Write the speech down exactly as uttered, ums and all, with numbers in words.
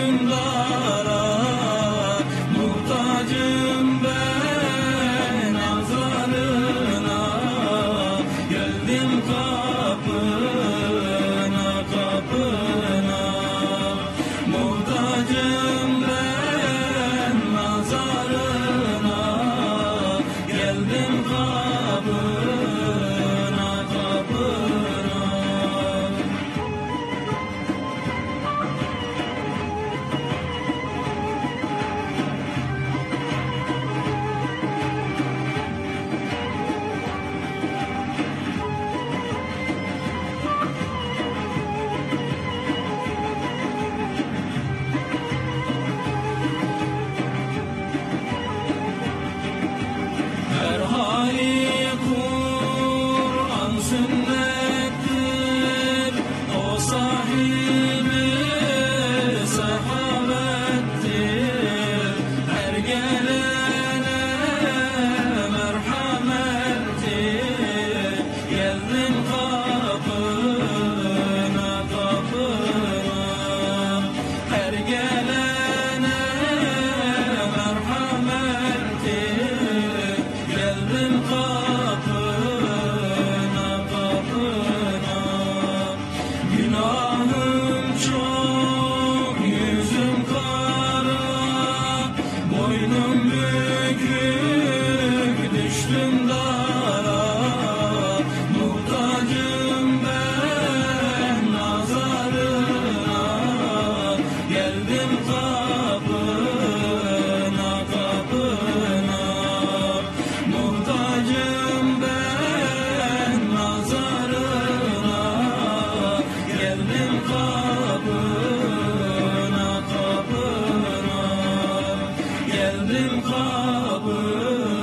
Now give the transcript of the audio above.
düştüm dara, muhtacım ben nazarına, geldim kapına kapına, muhtacım ben nazarına, geldim kapına kapına. Her hali Kur'an sünnettir, o sahibi sehavettir. Her gelene merhamettir, geldim kapına kapına. Her gelene merhamettir, geldim kapına kapına. Günahım çok, yüzüm kara, boynum bükük, düştüm dara, muhtacım ben nazarına, geldim kapına kapına. Muhtacım ben nazarına, geldim kapına kapına, geldim kapına.